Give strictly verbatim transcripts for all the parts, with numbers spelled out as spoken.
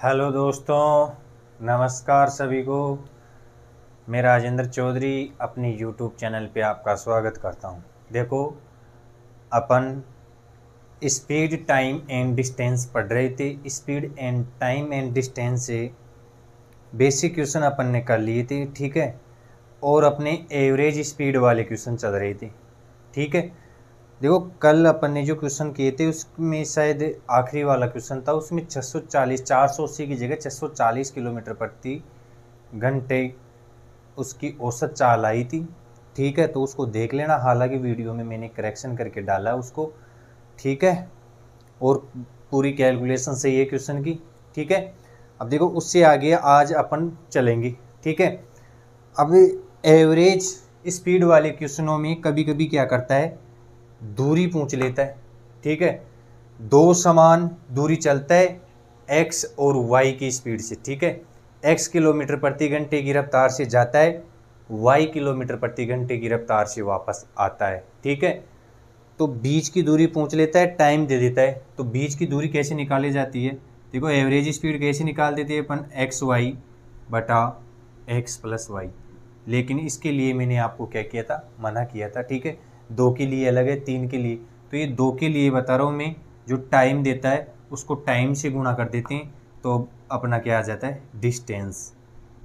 Hello दोस्तों, नमस्कार सभी को। मैं राजेंद्र चौधरी अपनी यूट्यूब चैनल पे आपका स्वागत करता हूँ। देखो, अपन स्पीड टाइम एंड डिस्टेंस पढ़ रहे थे। Speed and time and distance से बेसिक क्वेश्चन अपन ने कर लिए थे, ठीक है। और अपने एवरेज स्पीड वाले क्वेश्चन चल रहे थे, ठीक है। देखो, कल अपन ने जो क्वेश्चन किए थे उसमें शायद आखिरी वाला क्वेश्चन था, उसमें छः सौ चालीस चार सौ अस्सी की जगह छः सौ चालीस किलोमीटर प्रति घंटे उसकी औसत चाल आई थी, ठीक है। तो उसको देख लेना, हालांकि वीडियो में मैंने करेक्शन करके डाला है उसको, ठीक है। और पूरी कैलकुलेशन सही है क्वेश्चन की, ठीक है। अब देखो, उससे आगे आज अपन चलेंगे, ठीक है। अब एवरेज स्पीड वाले क्वेश्चनों में कभी कभी क्या करता है, दूरी पूछ लेता है, ठीक है। दो समान दूरी चलता है एक्स और वाई की स्पीड से, ठीक है। एक्स किलोमीटर प्रति घंटे की रफ्तार से जाता है, वाई किलोमीटर प्रति घंटे की रफ्तार से वापस आता है, ठीक है। तो बीच की दूरी पूछ लेता है, टाइम दे देता है। तो बीच की दूरी कैसे निकाली जाती है, देखो, एवरेज स्पीड कैसे निकाल देते हैं अपन, एक्स वाई बटा एक्स प्लस वाई। लेकिन इसके लिए मैंने आपको क्या किया था, मना किया था, ठीक है। दो के लिए अलग है, तीन के लिए। तो ये दो के लिए बता रहा हूँ मैं, जो टाइम देता है उसको टाइम से गुणा कर देते हैं, तो अपना क्या आ जाता है, डिस्टेंस।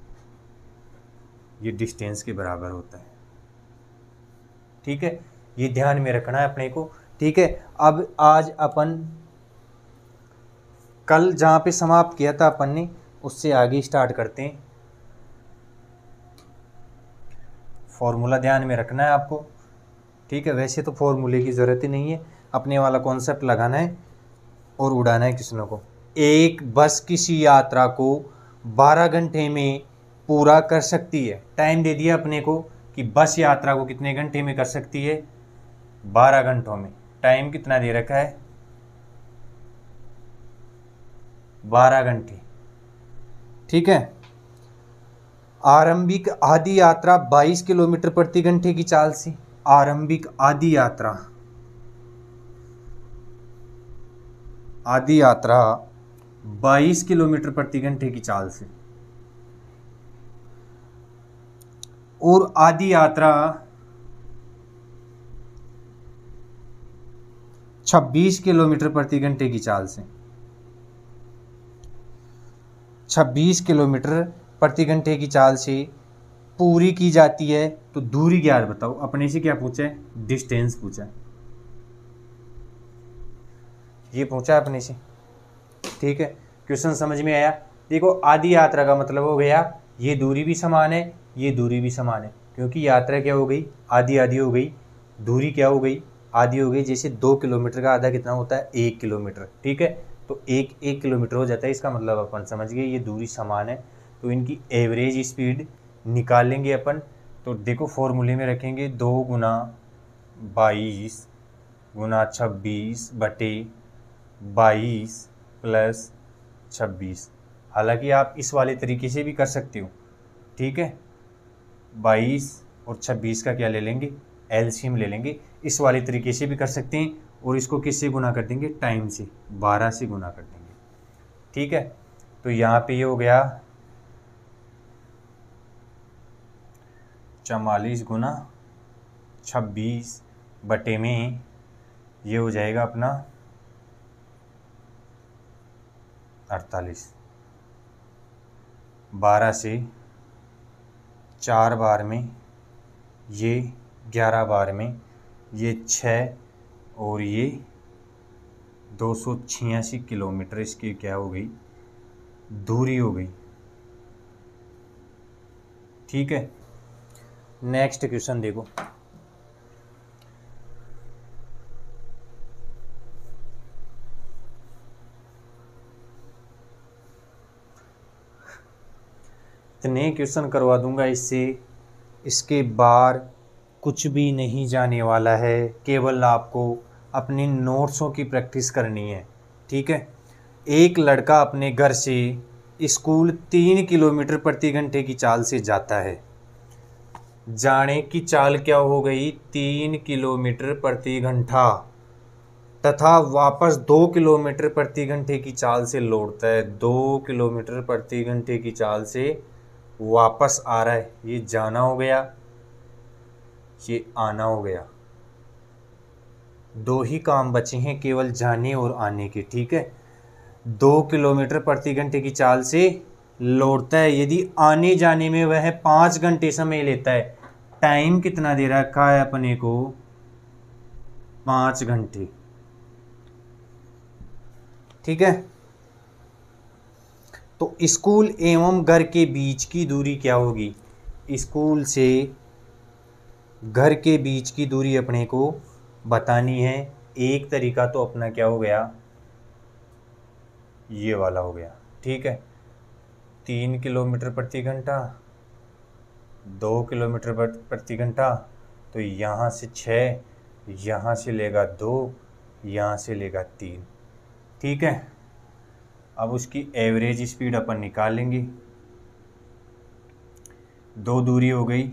ये डिस्टेंस के बराबर होता है, ठीक है। ये ध्यान में रखना है अपने को, ठीक है। अब आज अपन कल जहाँ पे समाप्त किया था अपन ने, उससे आगे स्टार्ट करते हैं। फॉर्मूला ध्यान में रखना है आपको, ठीक है। वैसे तो फॉर्मूले की ज़रूरत ही नहीं है, अपने वाला कॉन्सेप्ट लगाना है और उड़ाना है किस्नों को। एक बस किसी यात्रा को बारह घंटे में पूरा कर सकती है। टाइम दे दिया अपने को कि बस यात्रा को कितने घंटे में कर सकती है, बारह घंटों में। टाइम कितना दे रखा है, बारह घंटे, ठीक है। आरंभिक आधी यात्रा बाईस किलोमीटर प्रति घंटे की चाल से, आरंभिक आधी यात्रा आधी यात्रा बाईस किलोमीटर प्रति घंटे की चाल से, और आधी यात्रा छब्बीस किलोमीटर प्रति घंटे की चाल से, छब्बीस किलोमीटर प्रति घंटे की चाल से पूरी की जाती है। तो दूरी क्या है बताओ, अपने से क्या पूछा है, डिस्टेंस पूछा है, ये पूछा है अपने से, ठीक है। क्वेश्चन समझ में आया। देखो, आधी यात्रा का मतलब हो गया ये दूरी भी समान है, ये दूरी भी समान है, क्योंकि यात्रा क्या हो गई, आधी आधी हो गई। दूरी क्या हो गई, आधी हो गई। जैसे दो किलोमीटर का आधा कितना होता है, एक किलोमीटर, ठीक है। तो एक एक किलोमीटर हो जाता है, इसका मतलब अपन समझ गए ये दूरी समान है। तो इनकी एवरेज स्पीड निकाल लेंगे अपन। तो देखो, फॉर्मूले में रखेंगे दो गुना बाईस गुना छब्बीस बटे बाईस प्लस छब्बीस। हालांकि आप इस वाले तरीके से भी कर सकते हो, ठीक है। बाईस और छब्बीस का क्या ले लेंगे, एलसीएम ले लेंगे। इस वाले तरीके से भी कर सकते हैं, और इसको किससे गुना कर देंगे, टाइम से, बारह से गुना कर देंगे, ठीक है। तो यहाँ पे ये हो गया चवालीस गुना छब्बीस बटे में ये हो जाएगा अपना अड़तालीस। बारह से चार बार में ये ग्यारह बार में ये छः, और ये दो सौ छियासी किलोमीटर इसकी क्या हो गई, दूरी हो गई, ठीक है। नेक्स्ट क्वेश्चन देखो, इतने क्वेश्चन करवा दूंगा इससे, इसके बार कुछ भी नहीं जाने वाला है। केवल आपको अपने नोट्सों की प्रैक्टिस करनी है, ठीक है। एक लड़का अपने घर से स्कूल तीन किलोमीटर प्रति घंटे की चाल से जाता है। जाने की चाल क्या हो गई, तीन किलोमीटर प्रति घंटा। तथा वापस दो किलोमीटर प्रति घंटे की चाल से लौटता है। दो किलोमीटर प्रति घंटे की चाल से वापस आ रहा है। ये जाना हो गया, ये आना हो गया। दो ही काम बचे हैं केवल जाने और आने के, ठीक है। दो किलोमीटर प्रति घंटे की चाल से लौटता है। यदि आने जाने में वह पाँच घंटे समय लेता है, टाइम कितना दे रखा है अपने को, पाँच घंटे, ठीक है। तो स्कूल एवं घर के बीच की दूरी क्या होगी? स्कूल से घर के बीच की दूरी अपने को बतानी है। एक तरीका तो अपना क्या हो गया, ये वाला हो गया, ठीक है। तीन किलोमीटर प्रति घंटा, दो किलोमीटर प्रति घंटा, तो यहाँ से छः, यहाँ से लेगा दो, यहाँ से लेगा तीन, ठीक है। अब उसकी एवरेज स्पीड अपन निकालेंगे। दो दूरी हो गई,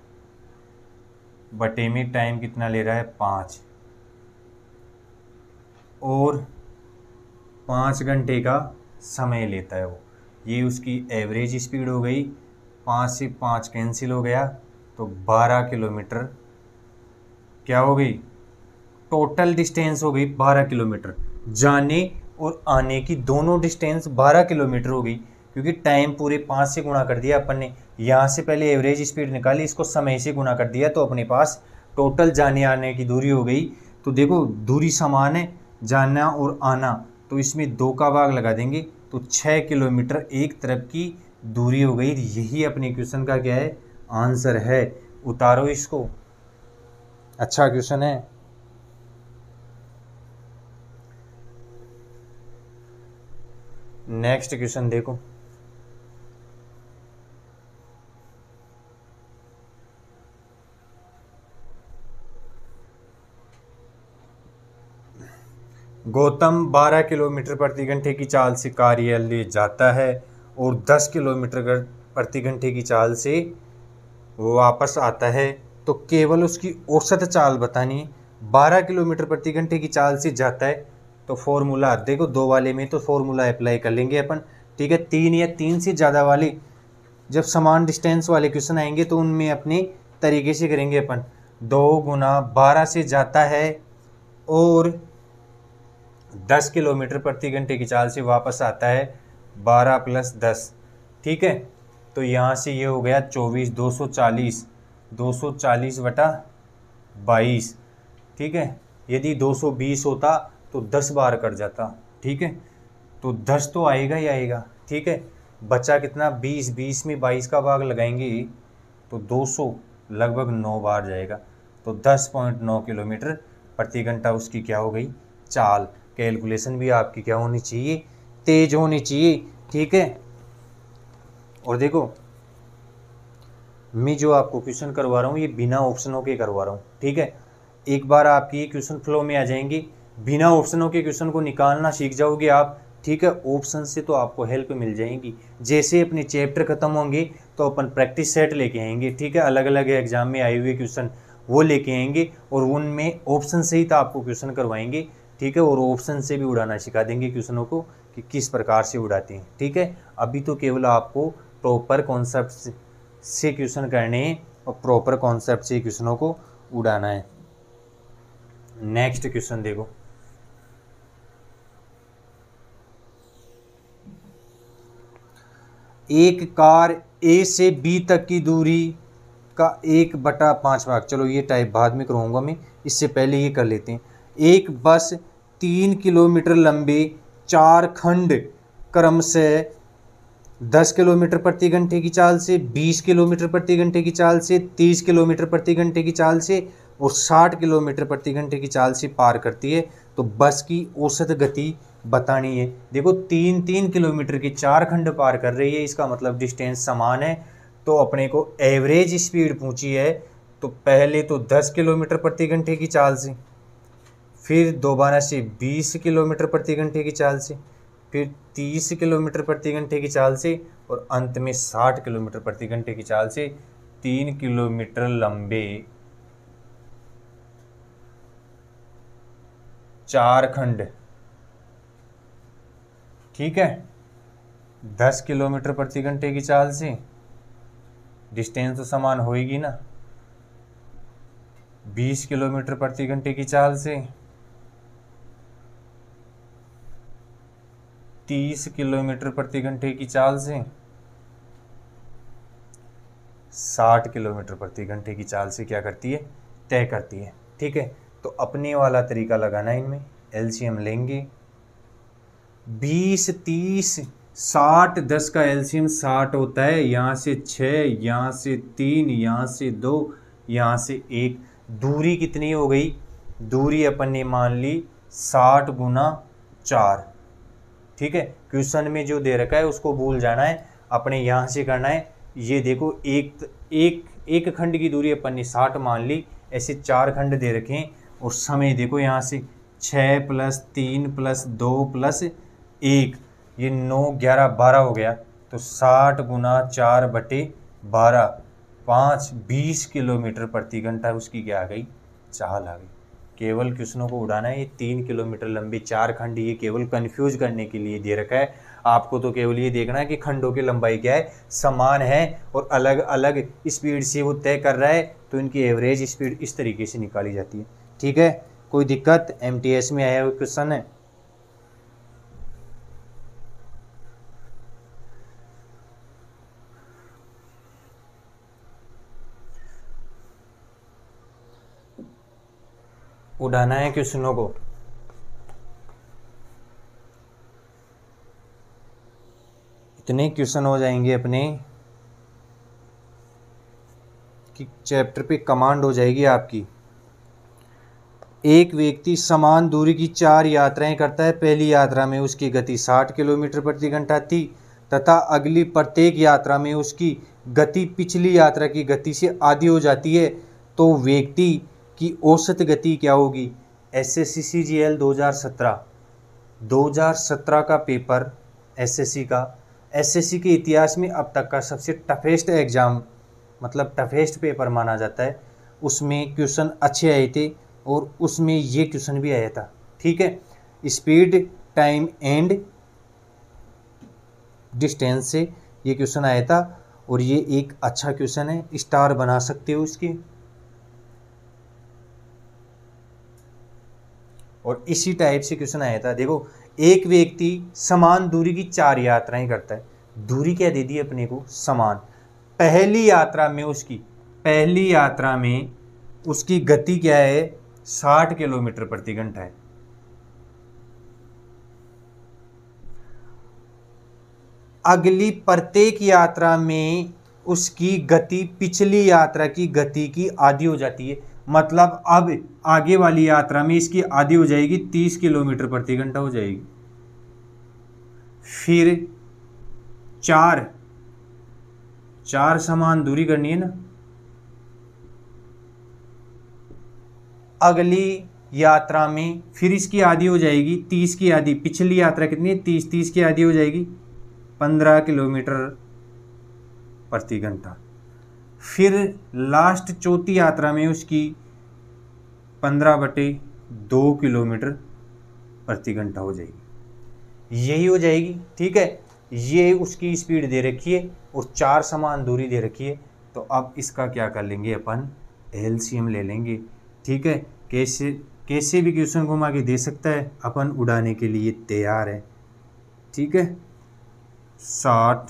बटे में टाइम कितना ले रहा है, पाँच, और पाँच घंटे का समय लेता है वो। ये उसकी एवरेज स्पीड हो गई। पाँच से पाँच कैंसिल हो गया, तो बारह किलोमीटर क्या हो गई, टोटल डिस्टेंस हो गई बारह किलोमीटर। जाने और आने की दोनों डिस्टेंस बारह किलोमीटर हो गई, क्योंकि टाइम पूरे पाँच से गुणा कर दिया अपन ने। यहाँ से पहले एवरेज स्पीड निकाली, इसको समय से गुणा कर दिया, तो अपने पास टोटल जाने आने की दूरी हो गई। तो देखो दूरी समान है, जाना और आना, तो इसमें दो का भाग लगा देंगे, तो छः किलोमीटर एक तरफ की दूरी हो गई। यही अपने क्वेश्चन का क्या है, आंसर है। उतारो इसको, अच्छा क्वेश्चन है। नेक्स्ट क्वेश्चन देखो, गौतम बारह किलोमीटर प्रति घंटे की चाल से कार्यालय जाता है और दस किलोमीटर प्रति घंटे की चाल से वापस आता है, तो केवल उसकी औसत चाल बतानी है। बारह किलोमीटर प्रति घंटे की चाल से जाता है, तो फॉर्मूला देखो, दो वाले में तो फॉर्मूला अप्लाई कर लेंगे अपन, ठीक है। तीन या तीन से ज़्यादा वाले जब समान डिस्टेंस वाले क्वेश्चन आएंगे तो उनमें अपने तरीके से करेंगे अपन। दो गुना बारह से जाता है और दस किलोमीटर प्रति घंटे की चाल से वापस आता है, बारह प्लस दस, ठीक है। तो यहाँ से ये हो गया चौबीस, दो सौ चालीस, दो सौ चालीस बटा बाईस, ठीक है। यदि दो सौ बीस होता तो दस बार कर जाता, ठीक है। तो दस तो आएगा ही आएगा, ठीक है। बचा कितना, बीस, बीस में बाईस का भाग लगाएंगे तो दो सौ लगभग नौ बार जाएगा, तो दस पॉइंट नौ किलोमीटर प्रति घंटा उसकी क्या हो गई, चाल। कैलकुलेशन भी आपकी क्या होनी चाहिए, तेज होनी चाहिए, ठीक है। और देखो मैं जो आपको क्वेश्चन करवा रहा हूँ ये बिना ऑप्शनों के करवा रहा हूँ, ठीक है। एक बार आपकी ये क्वेश्चन फ्लो में आ जाएंगे, बिना ऑप्शनों के क्वेश्चन को निकालना सीख जाओगे आप, ठीक है। ऑप्शन से तो आपको हेल्प मिल जाएगी। जैसे अपने चैप्टर खत्म होंगे तो अपन प्रैक्टिस सेट लेके आएंगे, ठीक है। अलग अलग एग्जाम में आए हुए क्वेश्चन वो लेके आएंगे और उनमें ऑप्शन से ही तो आपको क्वेश्चन करवाएंगे, ठीक है। और ऑप्शन से भी उड़ाना सिखा देंगे क्वेश्चनों को कि किस प्रकार से उड़ाते हैं, ठीक है। अभी तो केवल आपको प्रॉपर कॉन्सेप्ट से क्वेश्चन करने हैं और प्रॉपर कॉन्सेप्ट से क्वेश्चनों को उड़ाना है। नेक्स्ट क्वेश्चन देखो, एक कार ए से बी तक की दूरी का एक बटा पाँच भाग, चलो ये टाइप बाद में करूँगा मैं, इससे पहले ये कर लेते हैं। एक बस तीन किलोमीटर लंबे चार खंड क्रम से दस किलोमीटर प्रति घंटे की चाल से, बीस किलोमीटर प्रति घंटे की चाल से, तीस किलोमीटर प्रति घंटे की चाल से और साठ किलोमीटर प्रति घंटे की चाल से पार करती है, तो बस की औसत गति बतानी है। देखो तीन तीन किलोमीटर की चार खंड पार कर रही है, इसका मतलब डिस्टेंस समान है, तो अपने को एवरेज स्पीड पूछी है। तो पहले तो दस किलोमीटर प्रति घंटे की चाल से, फिर दोबारा से बीस किलोमीटर प्रति घंटे की चाल से, फिर तीस किलोमीटर प्रति घंटे की चाल से और अंत में साठ किलोमीटर प्रति घंटे की चाल से तीन किलोमीटर लंबे चार खंड, ठीक है, दस किलोमीटर प्रति घंटे की चाल से, डिस्टेंस तो समान होएगी ना, बीस किलोमीटर प्रति घंटे की चाल से, तीस किलोमीटर प्रति घंटे की चाल से, साठ किलोमीटर प्रति घंटे की चाल से क्या करती है, तय करती है। ठीक है, तो अपने वाला तरीका लगाना है इनमें, एलसीएम लेंगे, बीस, तीस, साठ, दस का एलसीएम साठ होता है, यहाँ से छः, यहाँ से तीन, यहाँ से दो, यहाँ से एक, दूरी कितनी हो गई, दूरी अपन ने मान ली साठ गुना चार। ठीक है, क्वेश्चन में जो दे रखा है उसको भूल जाना है, अपने यहाँ से करना है। ये देखो एक एक एक खंड की दूरी अपन ने साठ मान ली, ऐसे चार खंड दे रखे हैं, और समय देखो यहाँ से छः प्लस तीन प्लस दो प्लस एक, ये नौ, ग्यारह, बारह हो गया, तो साठ गुना चार बटे बारह, पाँच, बीस किलोमीटर प्रति घंटा उसकी क्या आ गई, चाल आ गई। केवल क्वेश्चनों को उड़ाना है। ये तीन किलोमीटर लंबे चार खंड, ये केवल कंफ्यूज करने के लिए दे रखा है। आपको तो केवल ये देखना है कि खंडों की लंबाई क्या है, समान है और अलग अलग स्पीड से वो तय कर रहा है, तो इनकी एवरेज स्पीड इस तरीके से निकाली जाती है। ठीक है, कोई दिक्कत, एमटीएस में आया हुआ क्वेश्चन है। उड़ाना है क्वेश्चनों को। इतने क्वेश्चन हो जाएंगे अपने कि चैप्टर पे कमांड हो जाएगी आपकी। एक व्यक्ति समान दूरी की चार यात्राएं करता है। पहली यात्रा में उसकी गति साठ किलोमीटर प्रति घंटा थी तथा अगली प्रत्येक यात्रा में उसकी गति पिछली यात्रा की गति से आधी हो जाती है, तो व्यक्ति की औसत गति क्या होगी। एसएससी सीजीएल दो हज़ार सत्रह दो हज़ार सत्रह का पेपर, एसएससी का, एसएससी के इतिहास में अब तक का सबसे टफेस्ट एग्ज़ाम, मतलब टफेस्ट पेपर माना जाता है। उसमें क्वेश्चन अच्छे आए थे और उसमें ये क्वेश्चन भी आया था। ठीक है, स्पीड, टाइम एंड डिस्टेंस से ये क्वेश्चन आया था और ये एक अच्छा क्वेश्चन है, स्टार बना सकते हो इसके। और इसी टाइप से क्वेश्चन आया था। देखो, एक व्यक्ति समान दूरी की चार यात्राएं करता है। दूरी क्या दे दी अपने को, समान। पहली यात्रा में उसकी पहली यात्रा में उसकी गति क्या है, साठ किलोमीटर प्रति घंटा है। अगली प्रत्येक यात्रा में उसकी गति पिछली यात्रा की गति की आधी हो जाती है। मतलब अब आगे वाली यात्रा में इसकी आधी हो जाएगी, तीस किलोमीटर प्रति घंटा हो जाएगी। फिर चार चार समान दूरी करनी है ना। अगली यात्रा में फिर इसकी आधी हो जाएगी, तीस की आधी। पिछली यात्रा कितनी है, तीस, तीस की आधी हो जाएगी पंद्रह किलोमीटर प्रति घंटा। फिर लास्ट चौथी यात्रा में उसकी पंद्रह बटे दो किलोमीटर प्रति घंटा हो जाएगी, यही हो जाएगी। ठीक है, ये उसकी स्पीड दे रखी है और चार समान दूरी दे रखी है। तो अब इसका क्या कर लेंगे अपन, एलसीएम ले लेंगे। ठीक है, कैसे कैसे भी क्वेश्चन घुमा के दे सकता है, अपन उड़ाने के लिए तैयार है। ठीक है, साठ,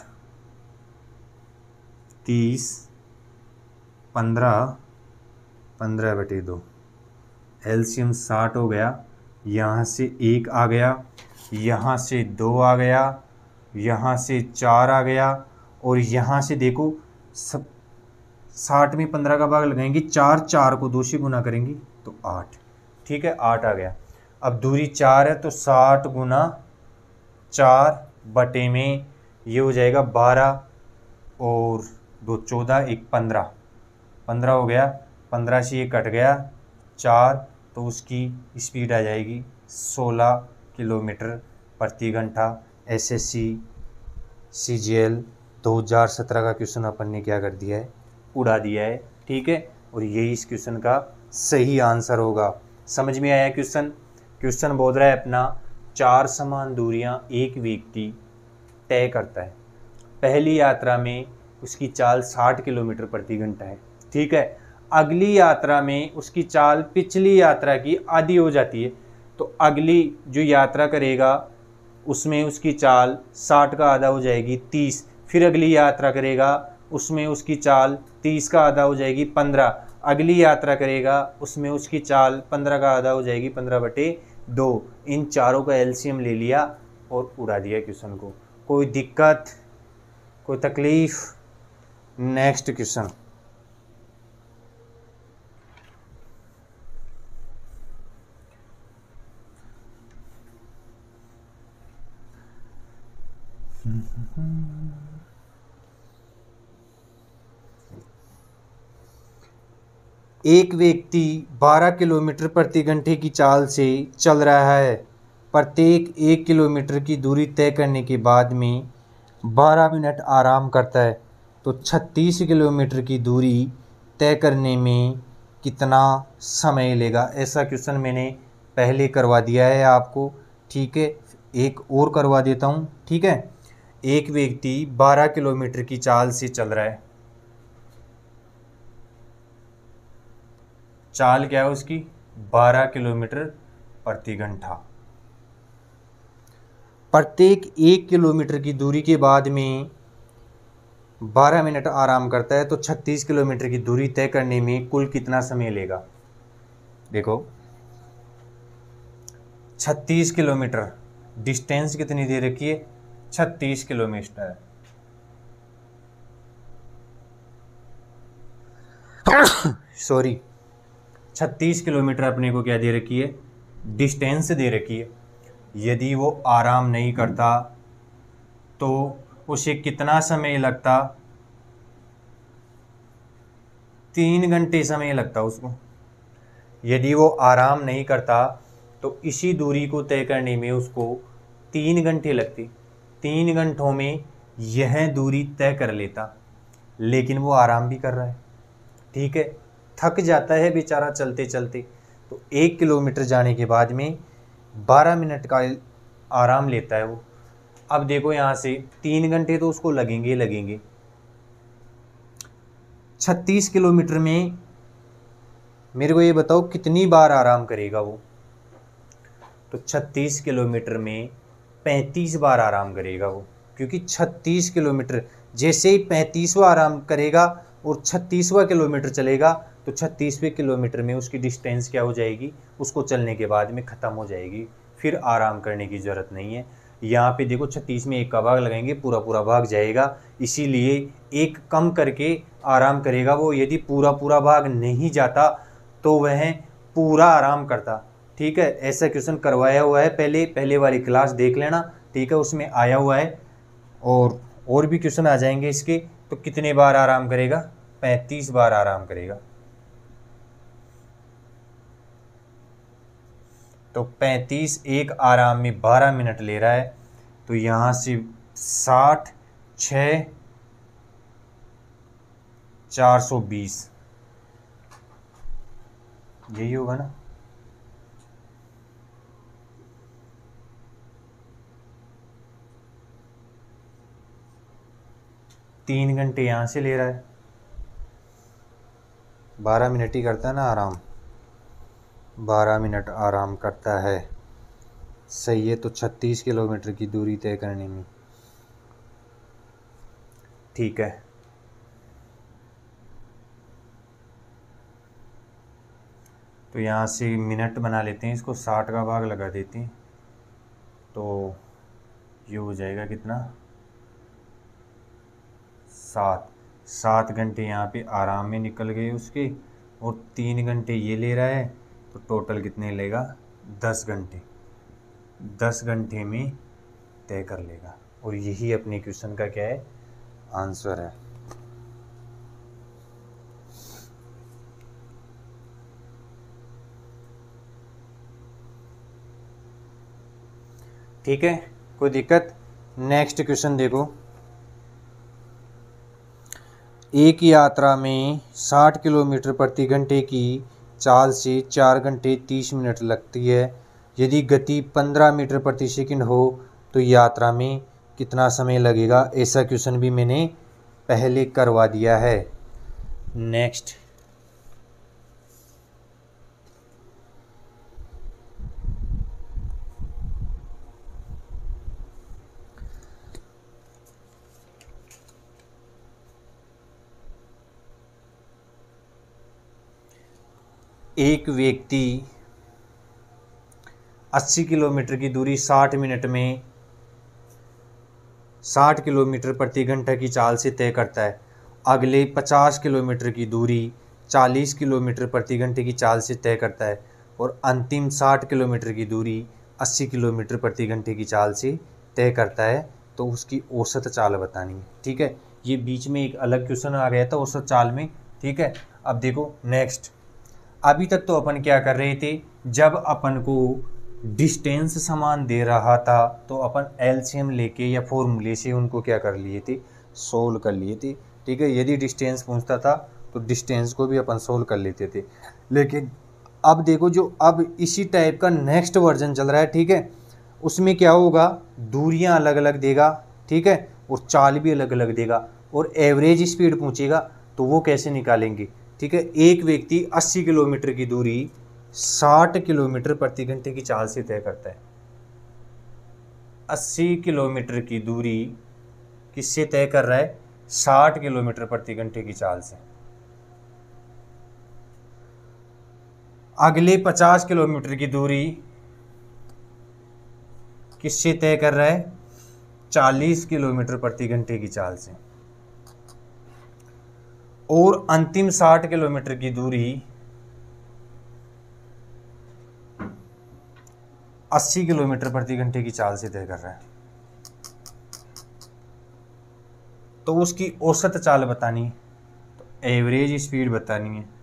तीस, पंद्रह, पंद्रह बटे दो, एलसीएम साठ हो गया। यहाँ से एक आ गया, यहाँ से दो आ गया, यहाँ से चार आ गया, और यहाँ से देखो सब साठ में पंद्रह का भाग लगाएंगे, चार, चार को दो से गुना करेंगे तो आठ। ठीक है, आठ आ गया। अब दूरी चार है तो साठ गुना चार बटे में ये हो जाएगा बारह, और दो चौदह, एक पंद्रह, पंद्रह हो गया। पंद्रह से ये कट गया चार, तो उसकी स्पीड आ जाएगी सोलह किलोमीटर प्रति घंटा। एसएससी सीजीएल दो हज़ार सत्रह का क्वेश्चन अपन ने क्या कर दिया है, उड़ा दिया है। ठीक है, और यही इस क्वेश्चन का सही आंसर होगा। समझ में आया क्वेश्चन। क्वेश्चन बोल रहा है अपना चार समान दूरियां एक व्यक्ति तय करता है। पहली यात्रा में उसकी चाल साठ किलोमीटर प्रति घंटा है, ठीक है। अगली यात्रा में उसकी चाल पिछली यात्रा की आधी हो जाती है, तो अगली जो यात्रा करेगा उसमें उसकी चाल साठ का आधा हो जाएगी तीस। फिर अगली यात्रा करेगा उसमें उसकी चाल तीस का आधा हो जाएगी पंद्रह। अगली यात्रा करेगा उसमें उसकी चाल पंद्रह का आधा हो जाएगी पंद्रह बटे दो। इन चारों का एलसीएम ले लिया और उड़ा दिया क्वेश्चन को। कोई दिक्कत, कोई तकलीफ? Next question. एक व्यक्ति बारह किलोमीटर प्रति घंटे की चाल से चल रहा है। प्रत्येक एक किलोमीटर की दूरी तय करने के बाद में बारह मिनट आराम करता है, तो छत्तीस किलोमीटर की दूरी तय करने में कितना समय लेगा? ऐसा क्वेश्चन मैंने पहले करवा दिया है आपको, ठीक है। एक और करवा देता हूँ, ठीक है। एक व्यक्ति बारह किलोमीटर की चाल से चल रहा है। चाल क्या है उसकी? बारह किलोमीटर प्रति घंटा। प्रत्येक एक किलोमीटर की दूरी के बाद में बारह मिनट आराम करता है, तो छत्तीस किलोमीटर की दूरी तय करने में कुल कितना समय लेगा? देखो, छत्तीस किलोमीटर डिस्टेंस कितनी दे रखी है? छत्तीस किलोमीटर। सॉरी, छत्तीस किलोमीटर अपने को क्या दे रखी है? डिस्टेंस दे रखी है। यदि वो आराम नहीं करता तो उसे कितना समय लगता? तीन घंटे समय लगता उसको। यदि वो आराम नहीं करता तो इसी दूरी को तय करने में उसको तीन घंटे लगते। तीन घंटों में यह दूरी तय कर लेता, लेकिन वो आराम भी कर रहा है, ठीक है। थक जाता है बेचारा चलते चलते, तो एक किलोमीटर जाने के बाद में बारह मिनट का आराम लेता है वो। अब देखो यहाँ से तीन घंटे तो उसको लगेंगे लगेंगे। छत्तीस किलोमीटर में मेरे को ये बताओ कितनी बार आराम करेगा वो? तो छत्तीस किलोमीटर में पैंतीस बार आराम करेगा वो, क्योंकि छत्तीस किलोमीटर जैसे ही पैंतीसवां आराम करेगा और छत्तीसवां किलोमीटर चलेगा, तो छत्तीसवें किलोमीटर में उसकी डिस्टेंस क्या हो जाएगी? उसको चलने के बाद में ख़त्म हो जाएगी, फिर आराम करने की ज़रूरत नहीं है। यहाँ पे देखो छत्तीस में एक का भाग लगाएंगे, पूरा पूरा भाग जाएगा, इसीलिए एक कम करके आराम करेगा वो। यदि पूरा पूरा भाग नहीं जाता तो वह पूरा आराम करता, ठीक है। ऐसा क्वेश्चन करवाया हुआ है पहले, पहले वाली क्लास देख लेना, ठीक है, उसमें आया हुआ है। और और भी क्वेश्चन आ जाएंगे इसके। तो कितने बार आराम करेगा? पैंतीस बार आराम करेगा। तो पैंतीस एक आराम में बारह मिनट ले रहा है, तो यहाँ से साठ छः चार सौ बीस, यही होगा ना? तीन घंटे यहाँ से ले रहा है, बारह मिनट ही करता है ना आराम, बारह मिनट आराम करता है, सही है। तो छत्तीस किलोमीटर की दूरी तय करने में, ठीक है। तो यहाँ से मिनट बना लेते हैं, इसको साठ का भाग लगा देते हैं, तो ये हो जाएगा कितना? सात। सात घंटे यहाँ पे आराम में निकल गए उसके, और तीन घंटे ये ले रहा है, तो टोटल कितने लेगा? दस घंटे। दस घंटे में तय कर लेगा, और यही अपने क्वेश्चन का क्या है? आंसर है। ठीक है, कोई दिक्कत? नेक्स्ट क्वेश्चन देखो। एक यात्रा में साठ किलोमीटर प्रति घंटे की चाल से चार घंटे तीस मिनट लगती है, यदि गति पंद्रह मीटर प्रति सेकंड हो तो यात्रा में कितना समय लगेगा। ऐसा क्वेश्चन भी मैंने पहले करवा दिया है। नेक्स्ट, एक व्यक्ति अस्सी किलोमीटर की दूरी साठ मिनट में साठ किलोमीटर प्रति घंटा की चाल से तय करता है। अगले पचास किलोमीटर की दूरी चालीस किलोमीटर प्रति घंटे की चाल से तय करता है और अंतिम साठ किलोमीटर की दूरी अस्सी किलोमीटर प्रति घंटे की चाल से तय करता है। तो उसकी औसत चाल बतानी है। ठीक है, ये बीच में एक अलग क्वेश्चन आ गया था औसत चाल में। ठीक है, अब देखो नेक्स्ट, अभी तक तो अपन क्या कर रहे थे, जब अपन को डिस्टेंस समान दे रहा था तो अपन एलसीएम लेके या फॉर्मूले से उनको क्या कर लिए थे, सोल्व कर लिए थे। ठीक है, यदि डिस्टेंस पूछता था तो डिस्टेंस को भी अपन सोल्व कर लेते थे। लेकिन अब देखो, जो अब इसी टाइप का नेक्स्ट वर्जन चल रहा है, ठीक है, उसमें क्या होगा, दूरियां अलग अलग देगा, ठीक है, और चाल भी अलग अलग देगा और एवरेज स्पीड पूछेगा तो वो कैसे निकालेंगे। ठीक है, एक व्यक्ति अस्सी किलोमीटर की दूरी साठ किलोमीटर प्रति घंटे की चाल से तय करता है। अस्सी किलोमीटर की दूरी किससे तय कर रहा है, साठ किलोमीटर प्रति घंटे की चाल से। अगले पचास किलोमीटर की दूरी किससे तय कर रहा है, चालीस किलोमीटर प्रति घंटे की चाल से। और अंतिम साठ किलोमीटर की दूरी अस्सी किलोमीटर प्रति घंटे की चाल से तय कर रहा है। तो उसकी औसत चाल बतानी है, तो एवरेज स्पीड बतानी है।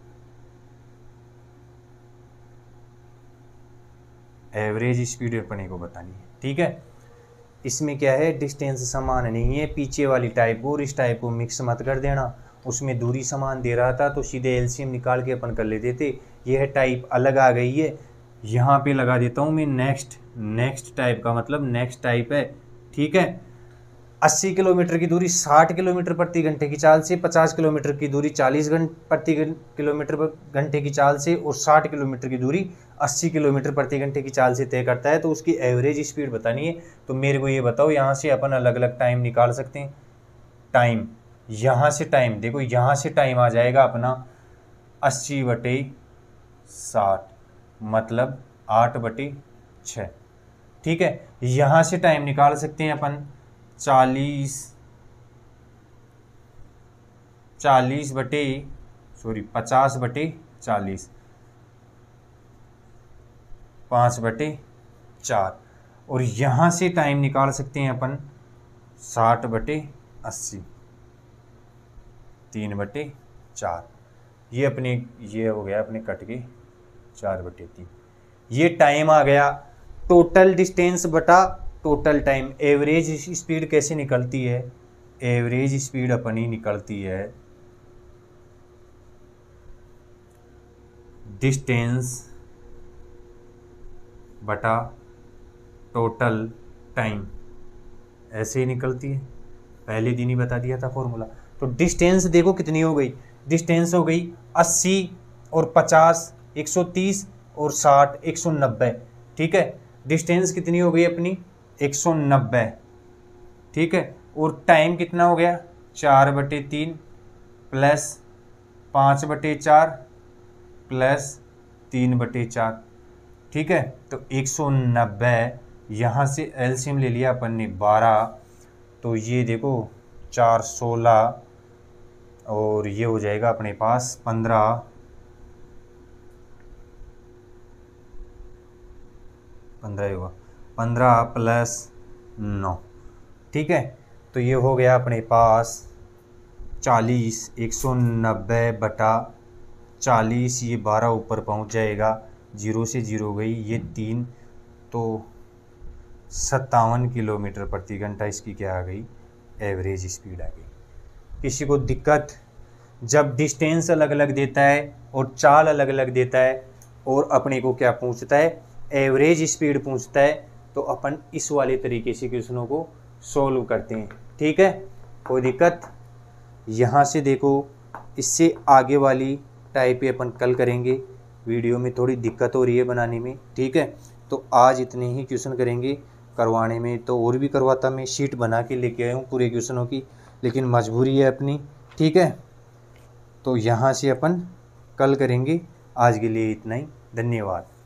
एवरेज स्पीड अपने को बतानी है। ठीक है, इसमें क्या है, डिस्टेंस समान नहीं है, पीछे वाली टाइप को और इस टाइप को मिक्स मत कर देना। उसमें दूरी समान दे रहा था तो सीधे एलसीएम निकाल के अपन कर लेते थे। यह टाइप अलग आ गई है, यहाँ पे लगा देता हूँ मैं नेक्स्ट। नेक्स्ट टाइप का मतलब नेक्स्ट टाइप है। ठीक है, अस्सी किलोमीटर की दूरी साठ किलोमीटर प्रति घंटे की चाल से, पचास किलोमीटर की दूरी चालीस घंटे प्रति किलोमीटर घंटे की चाल से और साठ किलोमीटर की दूरी अस्सी किलोमीटर प्रति घंटे की चाल से तय करता है। तो उसकी एवरेज स्पीड बतानी है। तो मेरे को ये बताओ, यहाँ से अपन अलग अलग टाइम निकाल सकते हैं। टाइम, यहाँ से टाइम देखो, यहाँ से टाइम आ जाएगा अपना अस्सी बटे साठ मतलब आठ बटे छः। ठीक है, यहाँ से टाइम निकाल सकते हैं अपन चालीस चालीस बटे सॉरी पचास बटे चालीस, पाँच बटे चार। और यहाँ से टाइम निकाल सकते हैं अपन साठ बटे अस्सी, तीन बटे चार। ये अपने ये हो गया अपने कट के चार बटे तीन। ये टाइम आ गया। टोटल डिस्टेंस बटा टोटल टाइम। एवरेज स्पीड कैसे निकलती है, एवरेज स्पीड अपनी निकलती है डिस्टेंस बटा टोटल टाइम, ऐसे ही निकलती है। पहले दिन ही बता दिया था फॉर्मूला। तो डिस्टेंस देखो कितनी हो गई, डिस्टेंस हो गई अस्सी और पचास एक सौ तीस और साठ एक सौ नब्बे। ठीक है, डिस्टेंस कितनी हो गई अपनी एक सौ नब्बे। ठीक है, और टाइम कितना हो गया चार बटे तीन प्लस पाँच बटे चार प्लस तीन बटे चार। ठीक है, तो एक सौ नब्बे, यहाँ से एलसीएम ले लिया अपन ने बारह, तो ये देखो चार सोलह और ये हो जाएगा अपने पास पंद्रह, पंद्रह होगा पंद्रह प्लस नौ। ठीक है, तो ये हो गया अपने पास चालीस, एक सौ नब्बे बटा चालीस, ये बारह ऊपर पहुंच जाएगा, जीरो से जीरो गई, ये तीन, तो सत्तावन किलोमीटर प्रति घंटा इसकी क्या आ गई, एवरेज स्पीड आ गई। किसी को दिक्कत, जब डिस्टेंस अलग अलग देता है और चाल अलग अलग देता है और अपने को क्या पूछता है, एवरेज स्पीड पूछता है तो अपन इस वाले तरीके से क्वेश्चनों को सॉल्व करते हैं। ठीक है, कोई दिक्कत? यहाँ से देखो, इससे आगे वाली टाइप पे अपन कल करेंगे। वीडियो में थोड़ी दिक्कत हो रही है बनाने में। ठीक है, तो आज इतने ही क्वेश्चन करेंगे। करवाने में तो और भी करवाता, मैं शीट बना के लेके आया हूँ पूरे क्वेश्चनों की, लेकिन मजबूरी है अपनी। ठीक है, तो यहाँ से अपन कल करेंगे। आज के लिए इतना ही, धन्यवाद।